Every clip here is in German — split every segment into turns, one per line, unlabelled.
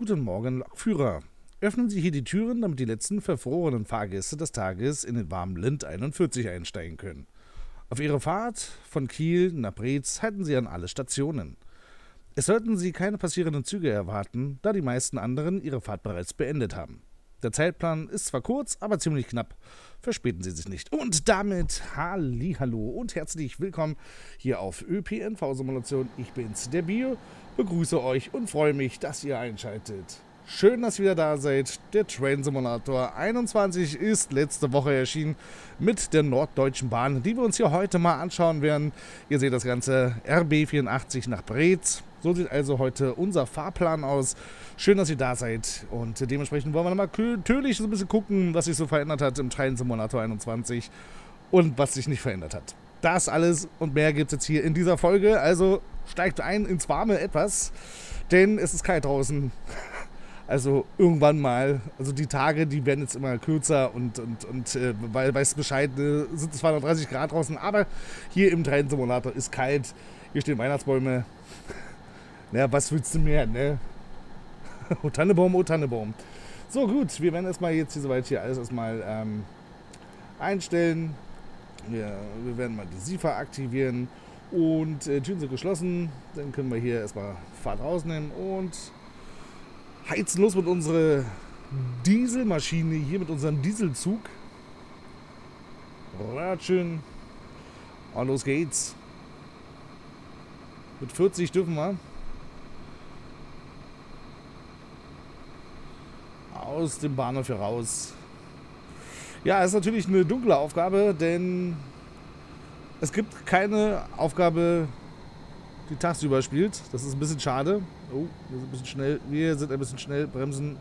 Guten Morgen, Lokführer. Öffnen Sie hier die Türen, damit die letzten verfrorenen Fahrgäste des Tages in den warmen Lind 41 einsteigen können. Auf Ihrer Fahrt von Kiel nach Breetz halten Sie an alle Stationen. Es sollten Sie keine passierenden Züge erwarten, da die meisten anderen ihre Fahrt bereits beendet haben. Der Zeitplan ist zwar kurz, aber ziemlich knapp. Verspäten Sie sich nicht. Und damit Hallihallo und herzlich willkommen hier auf ÖPNV-Simulation. Ich bin's, der Bio, begrüße euch und freue mich, dass ihr einschaltet. Schön, dass ihr wieder da seid. Der Train Simulator 21 ist letzte Woche erschienen mit der Norddeutschen Bahn, die wir uns hier heute mal anschauen werden. Ihr seht das Ganze RB84 nach Breetz. So sieht also heute unser Fahrplan aus. Schön, dass ihr da seid und dementsprechend wollen wir nochmal natürlich so ein bisschen gucken, was sich so verändert hat im Train Simulator 21 und was sich nicht verändert hat. Das alles und mehr gibt es jetzt hier in dieser Folge, also steigt ein ins warme Etwas, denn es ist kalt draußen. Also irgendwann mal, also die Tage, die werden jetzt immer kürzer und weil weißt Bescheid, sind es zwar noch 30 Grad draußen, aber hier im Train Simulator ist kalt. Hier stehen Weihnachtsbäume. Naja, was willst du mehr, ne? Oh Tannebaum, oh Tannebaum. So gut, wir werden erstmal jetzt hier soweit hier alles erstmal einstellen. Wir werden mal die SIFA aktivieren und Türen sind geschlossen. Dann können wir hier erstmal Fahrt rausnehmen und heizen los mit unserer Dieselmaschine hier, mit unserem Dieselzug. Schön. Und los geht's. Mit 40 dürfen wir. Aus dem Bahnhof heraus. Ja, ist natürlich eine dunkle Aufgabe, denn es gibt keine Aufgabe, die tagsüber spielt. Das ist ein bisschen schade. Oh, wir sind ein bisschen schnell. Wir sind ein bisschen schnell. Bremsen.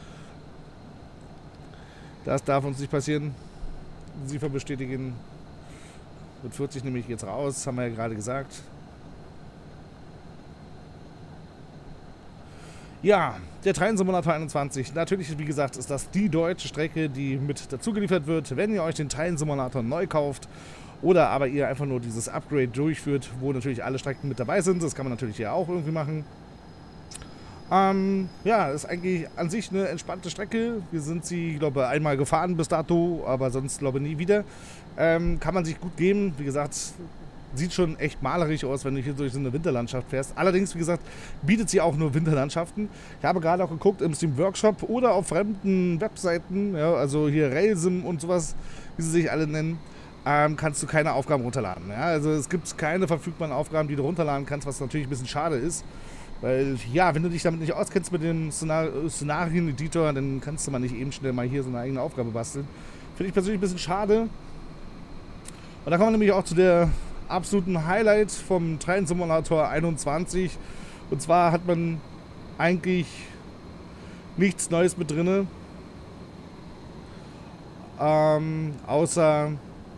Das darf uns nicht passieren. Sie bestätigen. Mit 40 nehme ich jetzt raus. Haben wir ja gerade gesagt. Ja, der Train Simulator 21. Natürlich, wie gesagt, ist das die deutsche Strecke, die mit dazu geliefert wird, wenn ihr euch den Train Simulator neu kauft. Oder aber ihr einfach nur dieses Upgrade durchführt, wo natürlich alle Strecken mit dabei sind. Das kann man natürlich hier auch irgendwie machen. Ja, ist eigentlich an sich eine entspannte Strecke. Wir sind sie, glaube ich, einmal gefahren bis dato, aber sonst, glaube ich, nie wieder. Kann man sich gut geben. Wie gesagt, sieht schon echt malerisch aus, wenn du hier durch so eine Winterlandschaft fährst. Allerdings, wie gesagt, bietet sie auch nur Winterlandschaften. Ich habe gerade auch geguckt im Steam Workshop oder auf fremden Webseiten, ja, also hier Railsim und sowas, wie sie sich alle nennen. Kannst du keine Aufgaben runterladen. Ja? Also es gibt keine verfügbaren Aufgaben, die du runterladen kannst, was natürlich ein bisschen schade ist. Weil, ja, wenn du dich damit nicht auskennst mit dem Szenarien-Editor, dann kannst du mal nicht eben schnell mal hier so eine eigene Aufgabe basteln. Finde ich persönlich ein bisschen schade. Und da kommen wir nämlich auch zu der absoluten Highlight vom Train Simulator 21. Und zwar hat man eigentlich nichts Neues mit drin. Außer...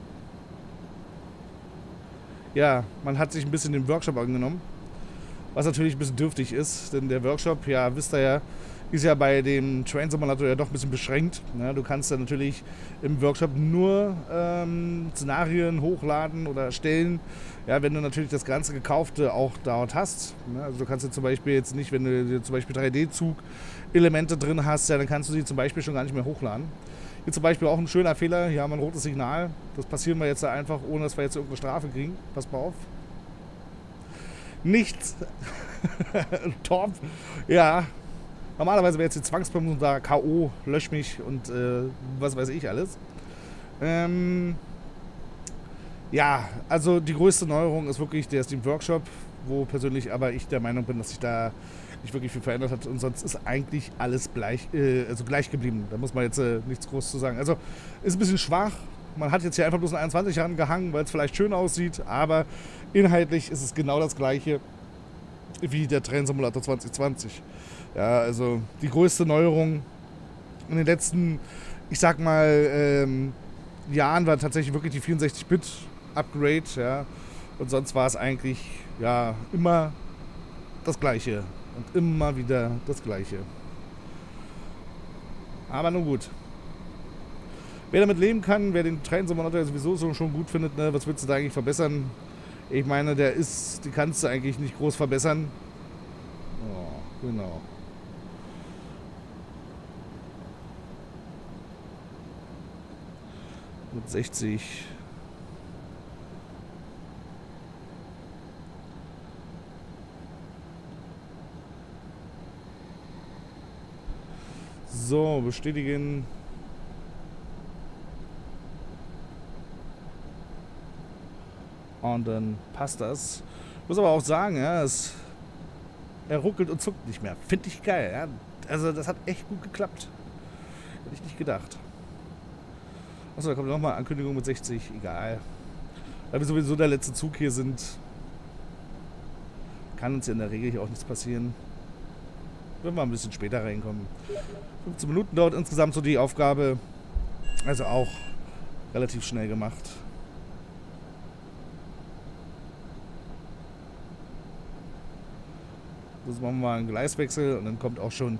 Ja, man hat sich ein bisschen den Workshop angenommen, was natürlich ein bisschen dürftig ist, denn der Workshop, ja, wisst ihr ja, ist ja bei dem Train Simulator ja doch ein bisschen beschränkt. Ja, du kannst ja natürlich im Workshop nur Szenarien hochladen oder erstellen, ja, wenn du natürlich das ganze Gekaufte auch dort hast. Ja, also du kannst ja zum Beispiel jetzt nicht, wenn du zum Beispiel 3D-Zug-Elemente drin hast, ja, dann kannst du sie zum Beispiel schon gar nicht mehr hochladen. Hier zum Beispiel auch ein schöner Fehler. Hier haben wir ein rotes Signal. Das passieren wir jetzt einfach, ohne dass wir jetzt irgendeine Strafe kriegen. Passt mal auf. Nichts. Top. Ja. Normalerweise wäre jetzt die Zwangsbremsung da. K.O. Lösch mich und was weiß ich alles. Ja, also die größte Neuerung ist wirklich der Steam Workshop, wo persönlich aber ich der Meinung bin, dass sich da nicht wirklich viel verändert hat und sonst ist eigentlich alles gleich geblieben. Da muss man jetzt nichts groß zu sagen. Also ist ein bisschen schwach. Man hat jetzt hier einfach bloß ein 21 rangehangen, weil es vielleicht schön aussieht, aber inhaltlich ist es genau das gleiche wie der Train Simulator 2020. Ja, also die größte Neuerung in den letzten, ich sag mal, Jahren war tatsächlich wirklich die 64-Bit-Upgrade, ja. Und sonst war es eigentlich, ja, immer das Gleiche. Und immer wieder das Gleiche. Aber nun gut. Wer damit leben kann, wer den Train Simulator sowieso schon gut findet, ne, was willst du da eigentlich verbessern? Ich meine, die kannst du eigentlich nicht groß verbessern. Oh, genau. Mit 60. So, bestätigen. Und dann passt das. Ich muss aber auch sagen, ja, er ruckelt und zuckt nicht mehr. Finde ich geil, ja. Also das hat echt gut geklappt. Hätte ich nicht gedacht. Achso, da kommt nochmal Ankündigung mit 60. Egal. Weil wir sowieso der letzte Zug hier sind, kann uns ja in der Regel hier auch nichts passieren. Wenn wir ein bisschen später reinkommen. 15 Minuten dauert insgesamt so die Aufgabe. Also auch relativ schnell gemacht. Jetzt machen wir mal einen Gleiswechsel und dann kommt auch schon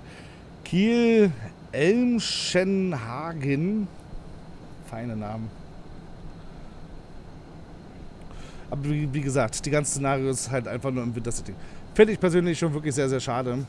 Kiel-Elmschenhagen. Feine Namen. Aber wie gesagt, die ganze Szenario ist halt einfach nur im Wintersetting. Finde ich persönlich schon wirklich sehr, sehr schade.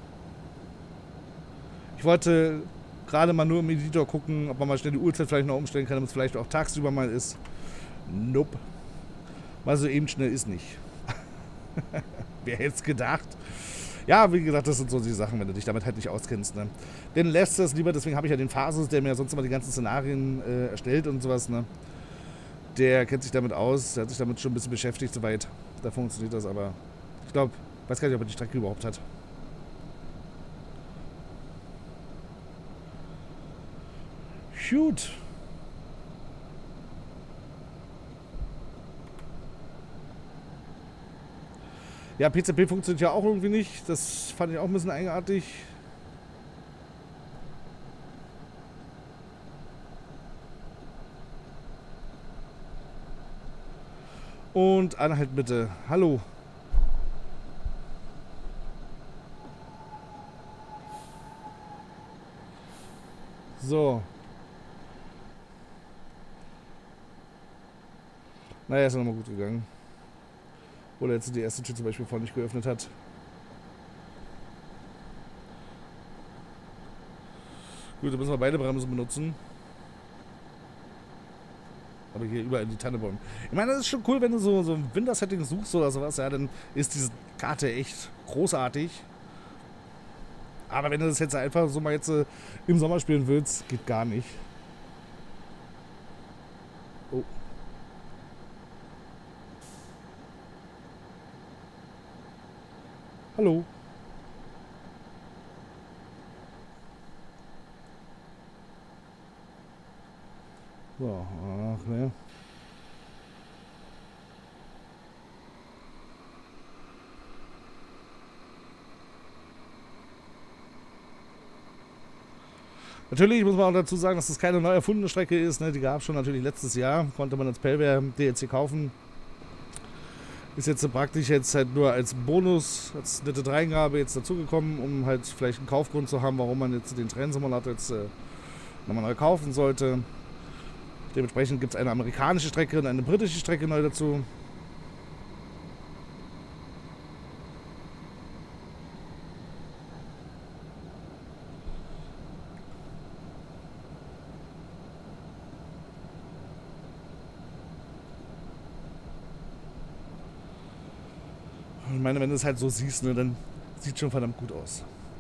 Ich wollte gerade mal nur im Editor gucken, ob man mal schnell die Uhrzeit vielleicht noch umstellen kann, damit es vielleicht auch tagsüber mal ist. Nope. Mal so eben schnell ist nicht. Wer hätte es gedacht? Ja, wie gesagt, das sind so die Sachen, wenn du dich damit halt nicht auskennst. Ne? Den lässt es lieber, deswegen habe ich ja den Phasus, der mir sonst immer die ganzen Szenarien erstellt und sowas. Ne? Der kennt sich damit aus, der hat sich damit schon ein bisschen beschäftigt, soweit. Da funktioniert das, aber ich glaube, weiß gar nicht, ob er die Strecke überhaupt hat. Gut. Ja, PCP funktioniert ja auch irgendwie nicht. Das fand ich auch ein bisschen eigenartig. Und Anhalt bitte. Hallo. So. Naja, ist ja nochmal gut gegangen. Oder jetzt die erste Tür zum Beispiel vorhin nicht geöffnet hat. Gut, da müssen wir beide Bremsen benutzen. Aber hier überall die Tannenbäume. Ich meine, das ist schon cool, wenn du so ein Winter-Setting suchst oder sowas. Ja, dann ist diese Karte echt großartig. Aber wenn du das jetzt einfach so mal jetzt im Sommer spielen willst, geht gar nicht. Oh. Hallo. So, ach ne. Natürlich muss man auch dazu sagen, dass das keine neu erfundene Strecke ist. Ne? Die gab es schon natürlich letztes Jahr. Konnte man als Pelware DLC kaufen. Ist jetzt praktisch jetzt halt nur als Bonus, als nette Dreingabe jetzt dazugekommen, um halt vielleicht einen Kaufgrund zu haben, warum man jetzt den Trennsimulator jetzt nochmal neu kaufen sollte. Dementsprechend gibt es eine amerikanische Strecke und eine britische Strecke neu dazu. Ich meine, wenn du es halt so siehst, ne, dann sieht schon verdammt gut aus.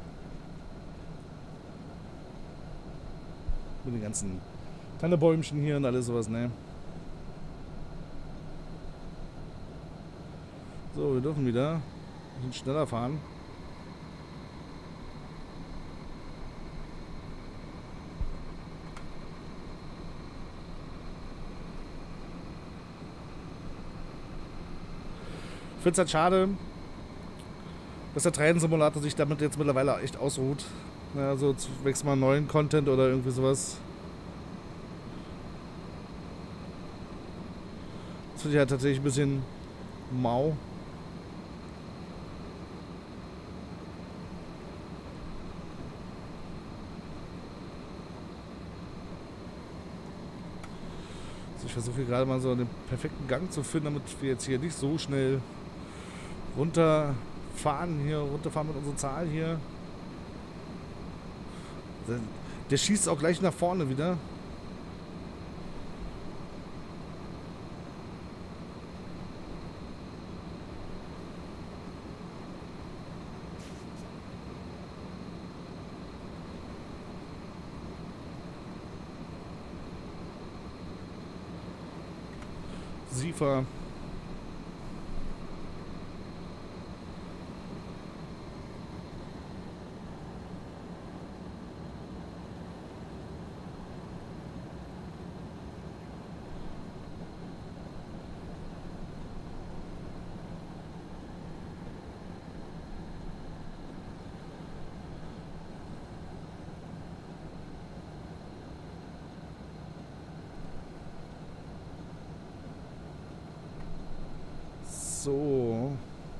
Mit den ganzen Tannebäumchen hier und alles sowas, ne? So, wir dürfen wieder ein bisschen schneller fahren. Ich finde es halt schade, dass der Train-Simulator sich damit jetzt mittlerweile echt ausruht. Ja, also wächst mal neuen Content oder irgendwie sowas. Das finde ich halt tatsächlich ein bisschen mau. Also ich versuche hier gerade mal so den perfekten Gang zu finden, damit wir jetzt hier nicht so schnell runterfahren mit unserer Zahl hier. Der schießt auch gleich nach vorne wieder. intensiver. So.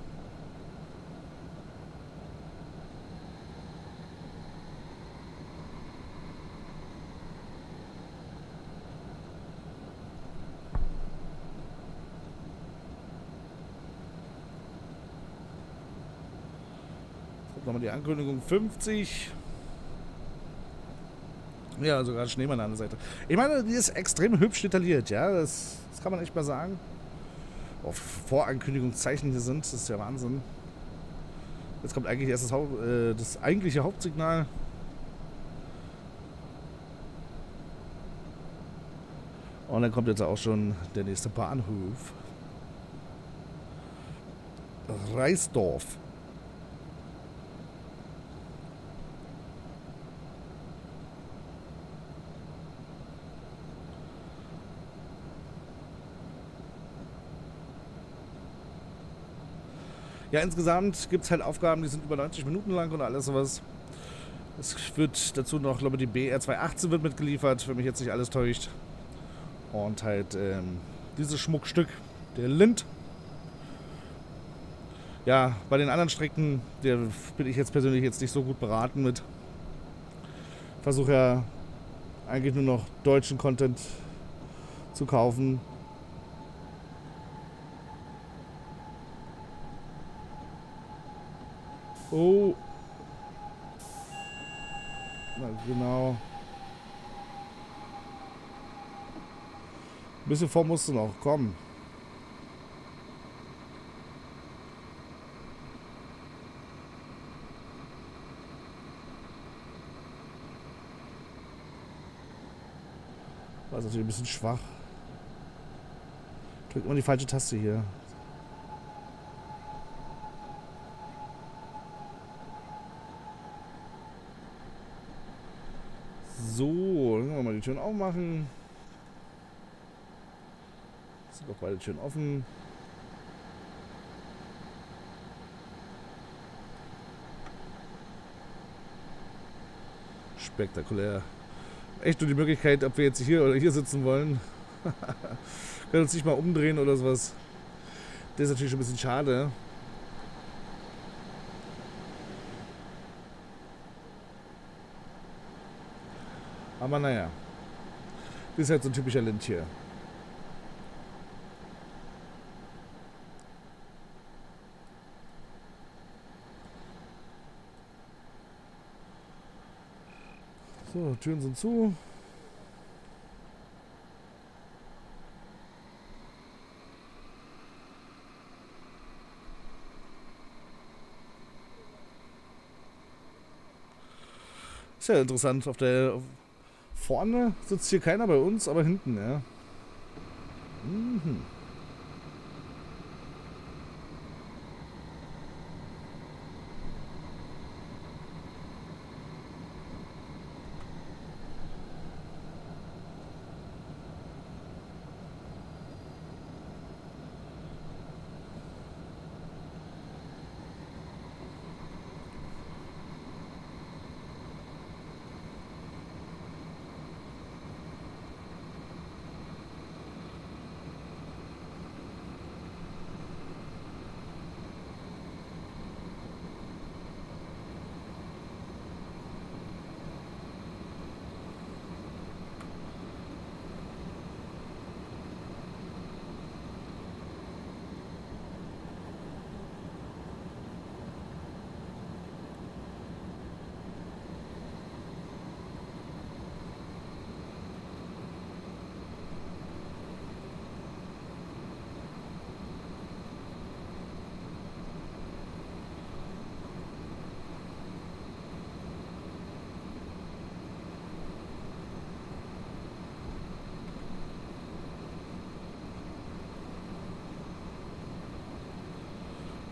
Nochmal die Ankündigung 50. Ja, sogar Schneemann an der Seite. Ich meine, die ist extrem hübsch detailliert, ja. Das kann man echt mal sagen. Auf Vorankündigungszeichen hier sind, das ist ja Wahnsinn. Jetzt kommt eigentlich erst das eigentliche Hauptsignal. Und dann kommt jetzt auch schon der nächste Bahnhof. Reisdorf. Ja, insgesamt gibt es halt Aufgaben, die sind über 90 Minuten lang und alles sowas. Es wird dazu noch, glaube ich, die BR 218 wird mitgeliefert, wenn mich jetzt nicht alles täuscht. Und halt dieses Schmuckstück, der Lind. Ja, bei den anderen Strecken, der bin ich jetzt persönlich jetzt nicht so gut beraten mit. Versuche ja eigentlich nur noch deutschen Content zu kaufen. Oh. Na, genau. Ein bisschen vor musst du noch, komm. War natürlich ein bisschen schwach. Drück immer die falsche Taste hier. So, dann können wir mal die Türen aufmachen. Sind doch beide Türen offen. Spektakulär. Echt nur die Möglichkeit, ob wir jetzt hier oder hier sitzen wollen. Können uns nicht mal umdrehen oder sowas. Das ist natürlich schon ein bisschen schade. Aber naja. Das ist halt so ein typischer Lind hier. So, Türen sind zu. Ist ja interessant. Vorne sitzt hier keiner bei uns, aber hinten, ja. Mhm.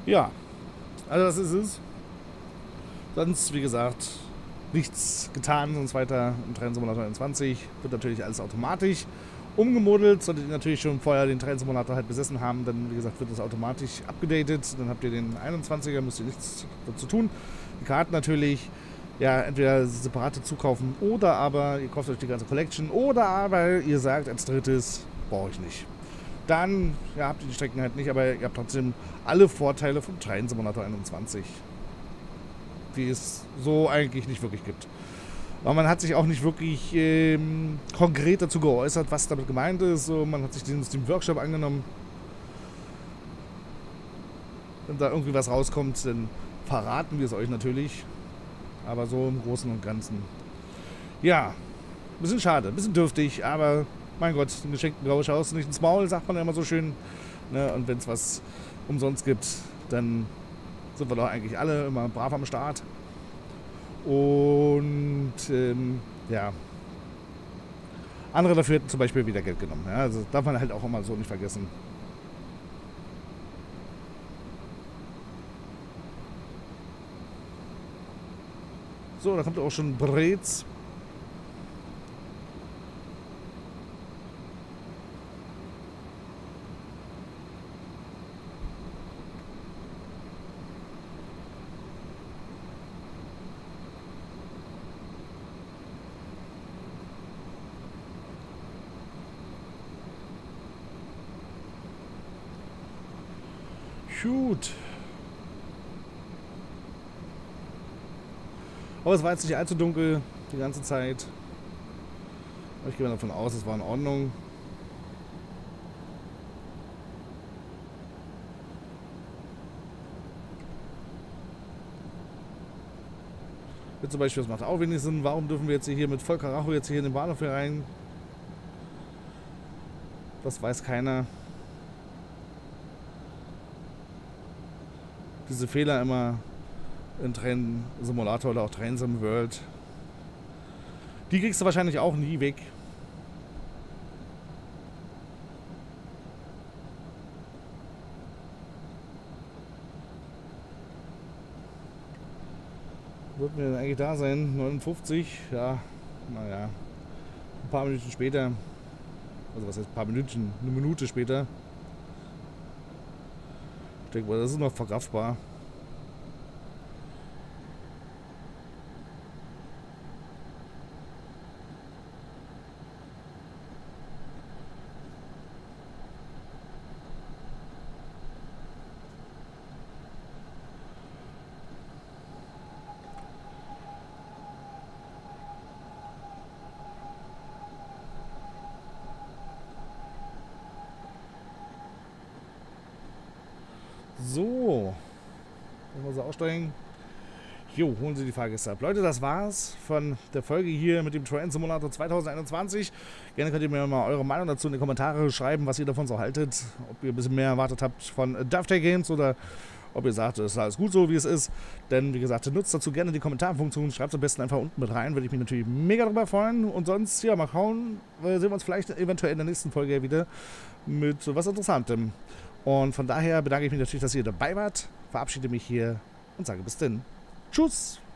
Ja, also das ist es. Sonst, wie gesagt, nichts getan, sonst weiter im Train Simulator 21. Wird natürlich alles automatisch umgemodelt. Solltet ihr natürlich schon vorher den Train Simulator halt besessen haben, dann, wie gesagt, wird das automatisch abgedatet. Dann habt ihr den 21er, müsst ihr nichts dazu tun. Die Karten natürlich, ja, entweder separate zukaufen oder aber ihr kauft euch die ganze Collection oder aber ihr sagt als drittes, brauche ich nicht. Dann, ja, habt ihr die Strecken halt nicht, aber ihr habt trotzdem alle Vorteile vom Train Simulator 21, die es so eigentlich nicht wirklich gibt. Aber man hat sich auch nicht wirklich konkret dazu geäußert, was damit gemeint ist. So, man hat sich den Workshop angenommen. Wenn da irgendwie was rauskommt, dann verraten wir es euch natürlich. Aber so im Großen und Ganzen. Ja, ein bisschen schade, ein bisschen dürftig, aber mein Gott, den geschenkten Grausch aus nicht ins Maul, sagt man ja immer so schön. Ne? Und wenn es was umsonst gibt, dann sind wir doch eigentlich alle immer brav am Start. Und ja, andere dafür hätten zum Beispiel wieder Geld genommen. Ja? Also darf man halt auch immer so nicht vergessen. So, da kommt auch schon Brez. Gut. Aber es war jetzt nicht allzu dunkel die ganze Zeit. Aber ich gehe mal davon aus, es war in Ordnung. Jetzt zum Beispiel, das macht auch wenig Sinn. Warum dürfen wir jetzt hier mit Vollkaracho jetzt hier in den Bahnhof hier rein? Das weiß keiner. Diese Fehler immer in Train Simulator oder auch Train Sim World. Die kriegst du wahrscheinlich auch nie weg. Sollten wir denn eigentlich da sein? 59? Ja, naja. Ein paar Minuten später. Also was heißt ein paar Minuten? Eine Minute später. Ich denke mal, das ist noch verkraftbar. So. Wollen wir aussteigen? Jo, holen Sie die Fahrgäste ab. Leute, das war's von der Folge hier mit dem Train Simulator 2021. Gerne könnt ihr mir mal eure Meinung dazu in die Kommentare schreiben, was ihr davon so haltet. Ob ihr ein bisschen mehr erwartet habt von Dovetail Games oder ob ihr sagt, es ist alles gut so, wie es ist. Denn, wie gesagt, nutzt dazu gerne die Kommentarfunktion. Schreibt es am besten einfach unten mit rein. Würde ich mich natürlich mega darüber freuen. Und sonst, ja, mal schauen. Sehen wir uns vielleicht eventuell in der nächsten Folge wieder mit was Interessantem. Und von daher bedanke ich mich natürlich, dass ihr dabei wart. Verabschiede mich hier und sage bis denn. Tschüss!